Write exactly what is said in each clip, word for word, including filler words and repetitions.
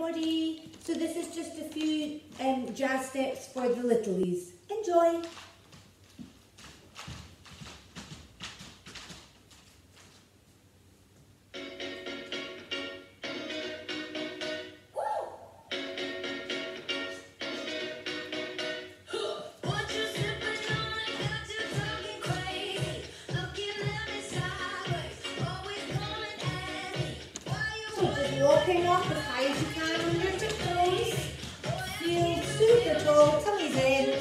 everybody. So this is just a few um, jazz steps for the littlies. Enjoy. Walking up as high as you can on your tiptoes. Feel super tall, tummy's in.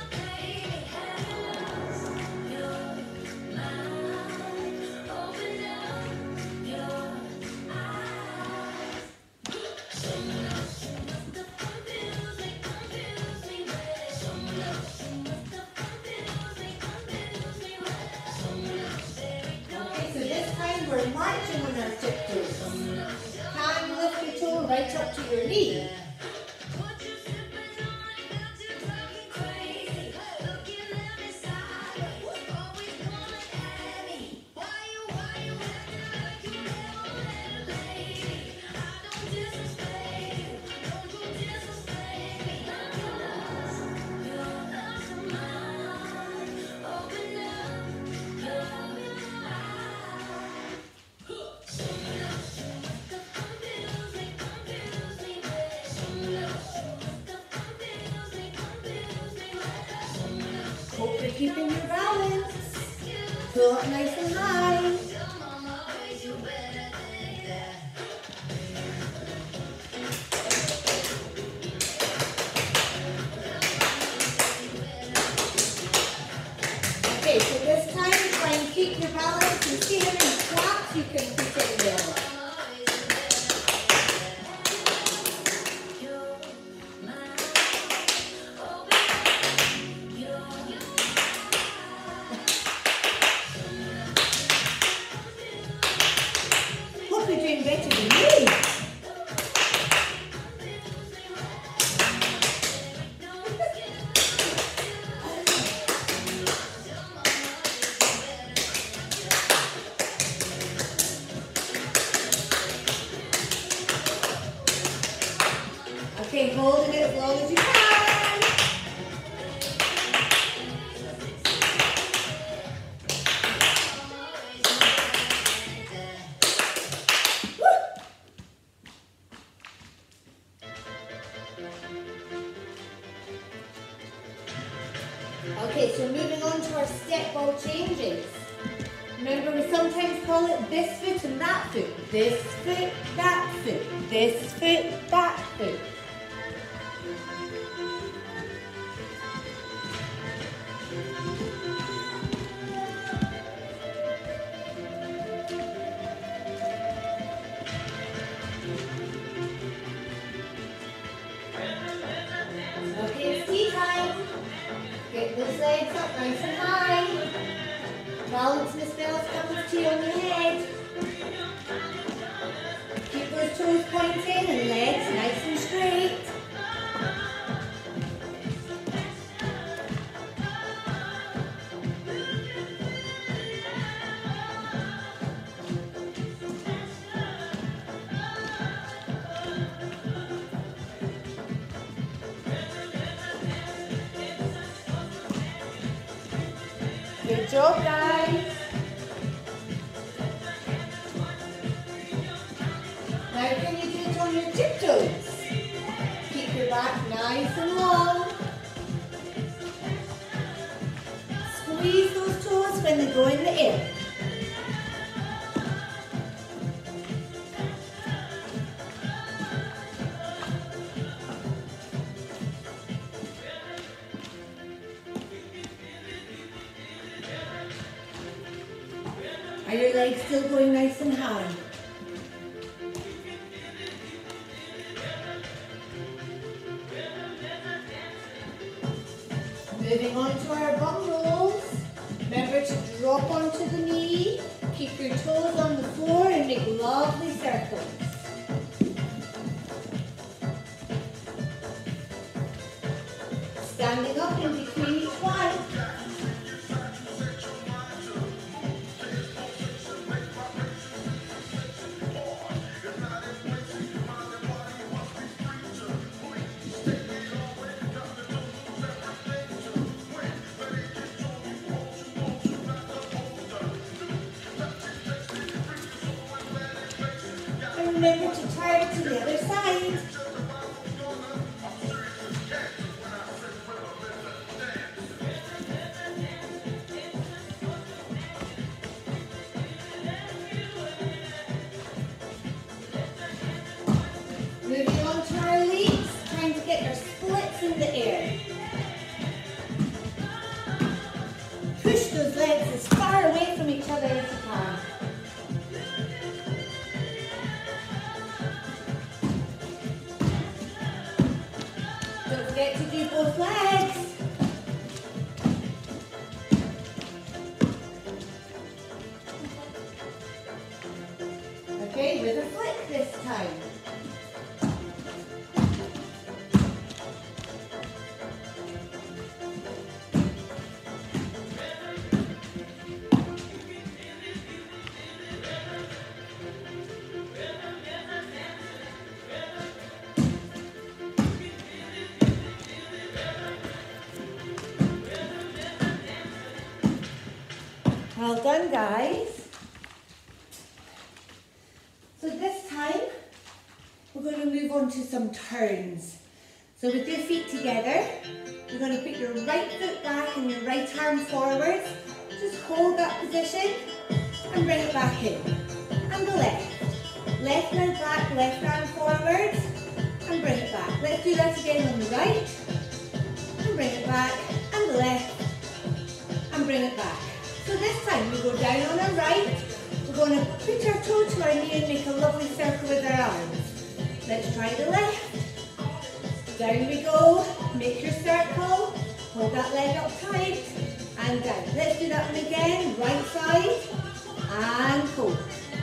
Okay, so this time we're marching on our tiptoes. Lift your toe right up to your knee. Hope you're keeping your balance. Pull up nice and high. Okay, so this time try and keep your balance and see how many squats you can put in there. You're doing better than me. Okay, holding it as long as you can. Okay, so moving on to our step ball changes. Remember, we sometimes call it this foot and that foot. This foot, that foot. This foot, that foot. Okay, it's tea time. Get those legs up nice and high. Balance Miss Bell's cup of tea on your head. Keep those toes pointed and legs nice and straight. Good job, guys. Now can you do it on your tiptoes? Keep your back nice and long. Squeeze those toes when they go in the air. Are your legs still going nice and high? Moving on to our bum rolls. Remember to drop onto the knee, keep your toes on the floor and make lovely circles. Standing up in between each one. to turn to the other side. Moving on to our leaps, trying to get our splits in the air. Push those legs as far away from each other as you can. Don't forget to do both legs. Okay, with a flick this time. Well done, guys. So this time, we're going to move on to some turns. So with your feet together, you're going to put your right foot back and your right arm forward. Just hold that position and bring it back in. And the left. Left leg back, left arm forward and bring it back. Let's do that again on the right. And bring it back. And the left. And bring it back. So this time we go down on our right, we're going to put our toe to our knee and make a lovely circle with our arms. Let's try the left. Down we go, make your circle, hold that leg up tight, and down. Let's do that one again, right side, and hold.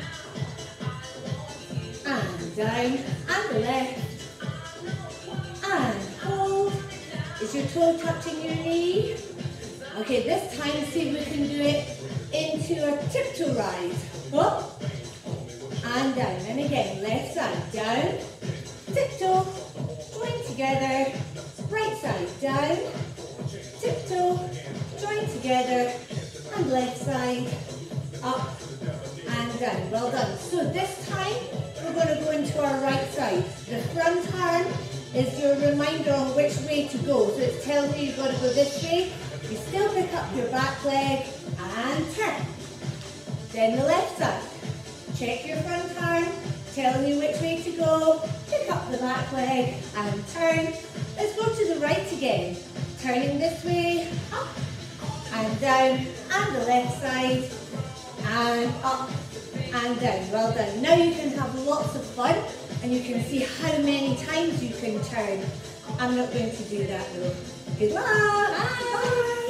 And down, and the left, and hold. Is your toe touching your knee? Okay, this time see if we can do it into a tiptoe rise. Up and down. And again, left side down, tiptoe, join together, right side down, tiptoe, join together, and left side up and down. Well done. So this time we're going to go into our right side. The front arm is your reminder on which way to go. So it's telling you you've got to go this way. You still pick up your back leg and turn. Then the left side. Check your front arm, telling you which way to go. Pick up the back leg and turn. Let's go to the right again. Turning this way, up and down, and the left side, and up and down. Well done. Now you can have lots of fun and you can see how many times you can turn. I'm not going to do that though. Good luck. Bye. Bye.